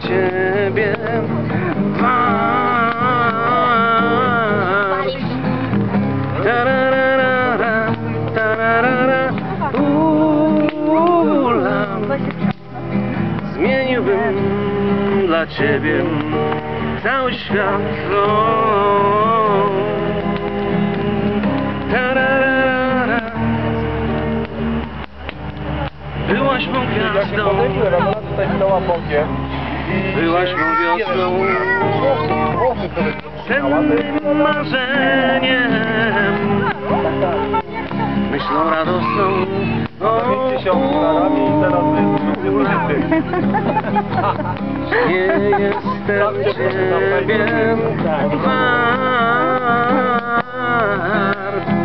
ciebie wart. Tararara, tararara, zmieniłbym dla ciebie cały świat. Tararara. Byłaś mą gwiazdą, byłaś mą wiosną, sennym marzeniem, myślą radosną. Nie jestem ciebie wart.